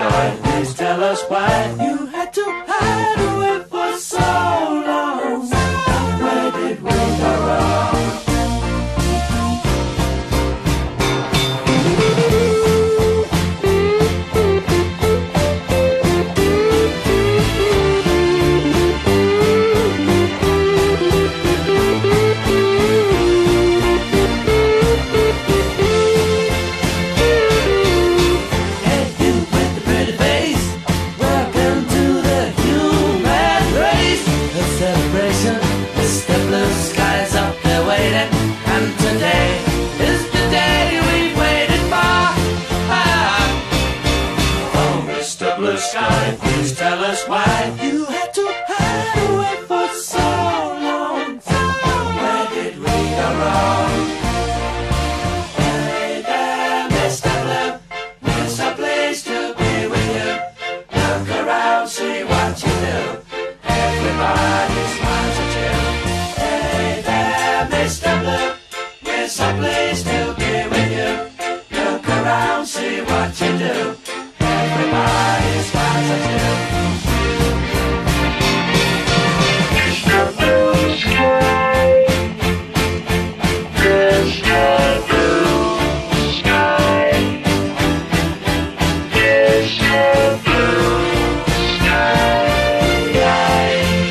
sky, please tell us why you had to hide away for so long. Where did we go wrong? Blue sky, please tell us why you had to hide away for so long. Where did we go wrong? Hey there, Mr. Blue, it's a place to be with you. Look around, see what you do. Everybody smiles at you. Hey there, Mr. Blue, it's a place to be with you. Look around, see what you do. Everybody smiles at you. Mr. Blue Sky, Mr. Blue Sky, Mr. Blue Sky.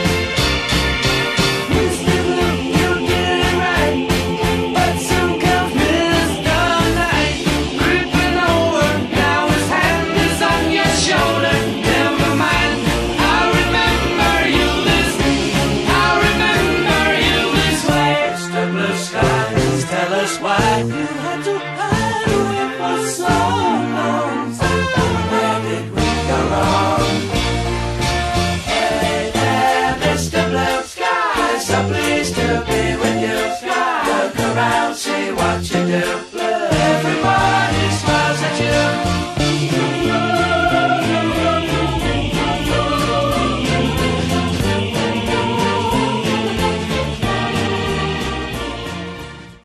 Mr. Blue, you did it right, but soon comes Mr. Night, creeping over. Now his hand is on your shoulder. Never mind, I remember you this way. Mr. Blue Sky, please tell us why you had to hide away for so